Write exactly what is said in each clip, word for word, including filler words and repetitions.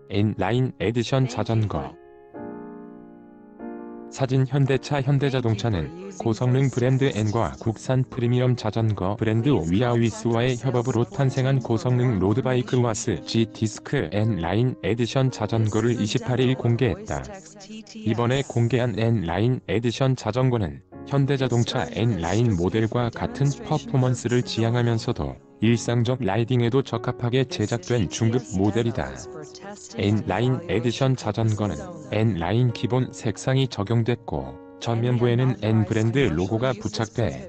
N라인 에디션 자전거. 사진. 현대차. 현대자동차는 고성능 브랜드 N과 국산 프리미엄 자전거 브랜드 위아위스와의 협업으로 탄생한 고성능 로드바이크 와스 G 디스크 N라인 에디션 자전거를 이십팔일 공개했다. 이번에 공개한 N라인 에디션 자전거는 현대자동차 N라인 모델과 같은 퍼포먼스를 지향하면서도 일상적 라이딩에도 적합하게 제작된 중급 모델이다. N라인 에디션 자전거는 N라인 기본 색상이 적용됐고 전면부에는 N 브랜드 로고가 부착돼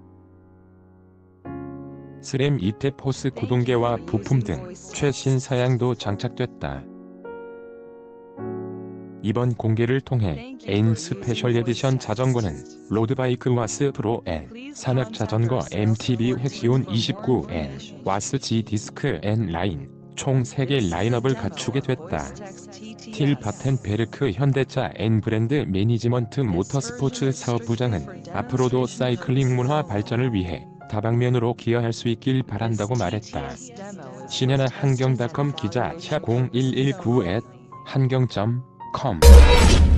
스램 이태 포스 구동계와 부품 등 최신 사양도 장착됐다. 이번 공개를 통해 N 스페셜 에디션 자전거는 로드바이크 와스 프로 N, 산악자전거 엠티비 획시온 이십구 N, 와스 G 디스크 N라인 총 세 개 라인업을 갖추게 됐다. 틸 바텐베르크 현대차 N 브랜드 매니지먼트 모터스포츠 사업부장은 앞으로도 사이클링 문화 발전을 위해 다방면으로 기여할 수 있길 바란다고 말했다. 신현아 한경닷컴 기자 차 공일일구 앳 한경 점 컴